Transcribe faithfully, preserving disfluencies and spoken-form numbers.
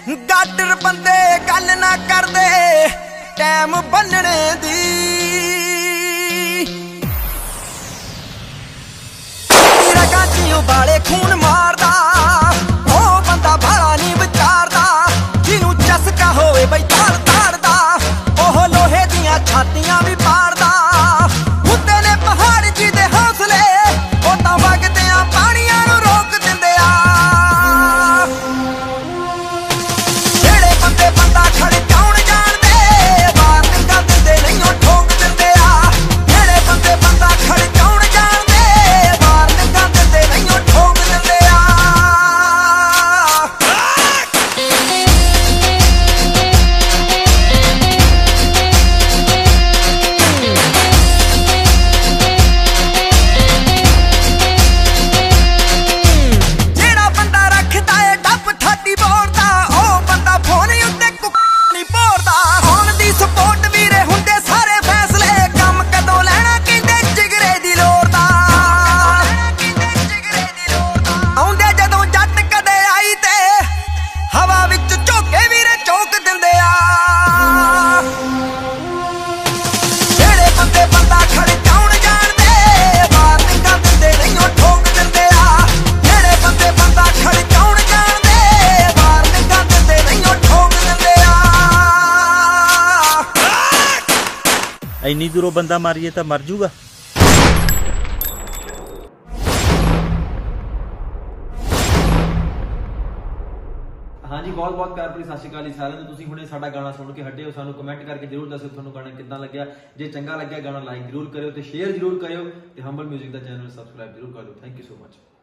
गाडर बंदे गल ना करदे टैम बनने दी। रगा च उबाले खून मारदा ओ बंदा भाला नहीं विचारदा। जिनू चस्का होवे बई ताड़ ताड़दा ओह लोहे दियां छातियां भी पाड़दा। हुंदे ने पहाड़ जी दे हौसले ओ तां वगदियां पानियां नूं रोक दिंदे आ। जेड़े बंदे बंदा खड़काउण जाणदे वार्निंग दिंदे नहीं ओ ठोक दिंदे आ। जेड़े बंदे बंदा खड़काउण जाणदे वार्निंग दिंदे नहीं ओ ठोक दिंदे आ। जेड़ा बंदा रखदा ए डप ठाटी बोलदा ओ बंदा फोन उत्ते कुक्की बोलदा। होण दी सपोर्ट वीरे हुंदे सारे फैसले कम कदों लैणा किंदे जिगरे दी लोड़ दा। आउंदे जदों जट कदे आई ते हवा विच झोके वीरे चौक दिंदे आ। जेड़े बंदे बंदा खड़काउण जाणदे वार्निंग दिंदे नहीं ओ ठोक दिंदे आ। जेड़े बंदे बंदा खड़काउण जाणदे वार्निंग दिंदे नहीं ओ ठोक दिंदे आ। ਇੰਨੀ ਦੂਰੋਂ ਬੰਦਾ ਮਾਰੀਏ ਤਾਂ ਮਰ ਜੂਗਾ। हाँ जी, बहुत बहुत प्यार भरी सत श्री अकाल जी सारिਆਂ ਨੂੰ। ਤੁਸੀਂ ਹੁਣੇ ਸਾਡਾ ਗਾਣਾ ਸੁਣ ਕੇ ਹਟੇ ਹੋ, ਸਾਨੂੰ ਕਮੈਂਟ ਕਰਕੇ ਜਰੂਰ ਦੱਸਿਓ ਤੁਹਾਨੂੰ ਗਾਣਾ ਕਿੱਦਾਂ ਲੱਗਿਆ। ਜੇ ਚੰਗਾ ਲੱਗਿਆ ਗਾਣਾ ਲਾਈਕ ਜਰੂਰ ਕਰਿਓ ਤੇ ਸ਼ੇਅਰ ਜਰੂਰ ਕਰਿਓ ਤੇ ਹੰਬਲ ਮਿਊਜ਼ਿਕ ਦਾ ਚੈਨਲ ਸਬਸਕ੍ਰਾਈਬ ਜਰੂਰ ਕਰ ਲਿਓ। Thank you so much.